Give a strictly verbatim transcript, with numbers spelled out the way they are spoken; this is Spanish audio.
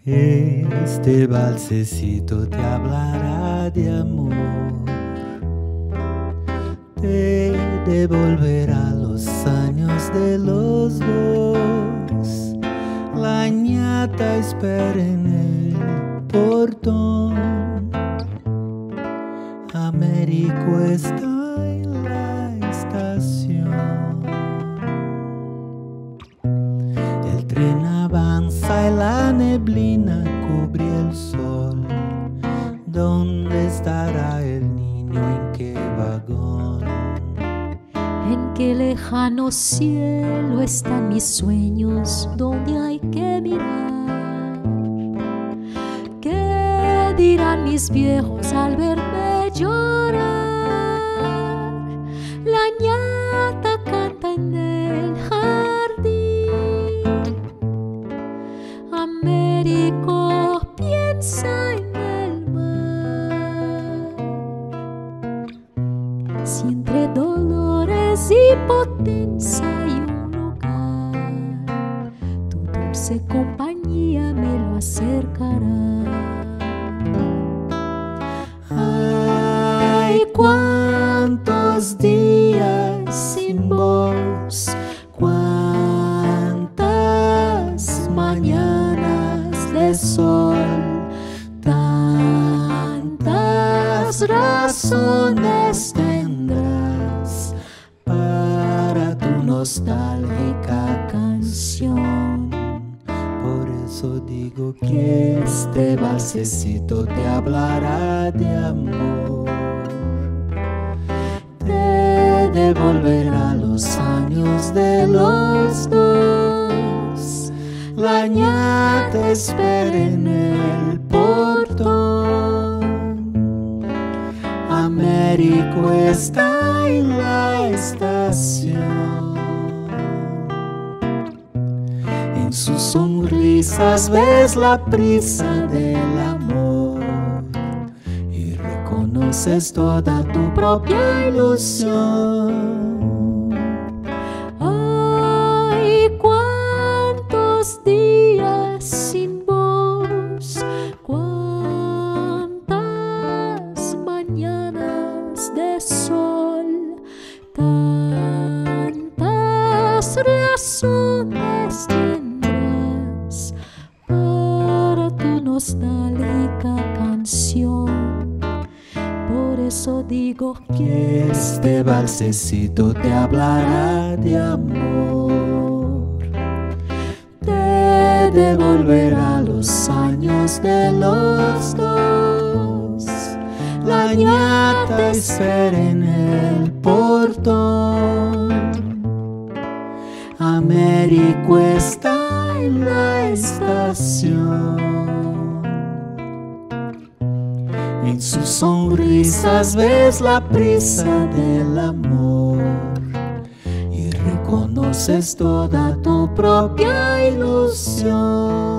Este balsecito te hablará de amor, te devolverá los años de los dos. La ñata espera en el portón. Américo está en la estación. El tren avanza y la neblina cubre el sol. ¿Dónde estará el niño? ¿En qué vagón? En qué lejano cielo están mis sueños, donde hay que mirar. ¿Qué dirán mis viejos al verme llorar? La ñata canta en el jardín. Américo piensa en el mar. Si entre dolores y potencia hay un lugar, tu dulce compañía me lo acercará. Ay, cuántos días sin vos, cuántas mañanas de sol, tantas razones tendrás para tu nostálgica canción. Por eso digo que este balsecito te hablará de amor, te devolverá los años de los dos. La ñata espera en el portón. Américo está en la estación. En sus sonrisas ves la prisa del amor y reconoces toda tu propia ilusión. Ay, cuántos días sin vos, cuántas mañanas de sol, tantas razones tendrás para tu nostálgica canción. Por eso digo que este balsecito te hablará de amor, te devolverá los años de los dos. La ñata espera en el portón. Américo está en la estación. En sus sonrisas ves la prisa del amor y reconoces toda tu propia ilusión.